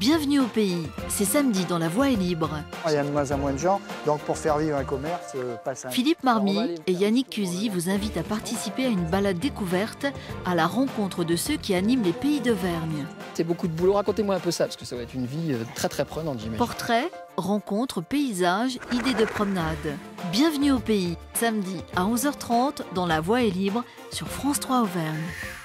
Bienvenue au pays, c'est samedi dans La Voie est libre. Il y a de moins en moins de gens, donc pour faire vivre un commerce, pas simple. Philippe Marmy et Yannick Cusy vous invitent à participer à une balade découverte à la rencontre de ceux qui animent les pays d'Auvergne. C'est beaucoup de boulot, racontez-moi un peu ça, parce que ça va être une vie très prenante, j'imagine. Portraits, rencontres, paysages, idées de promenade. Bienvenue au pays, samedi à 11h30 dans La Voie est libre sur France 3 Auvergne.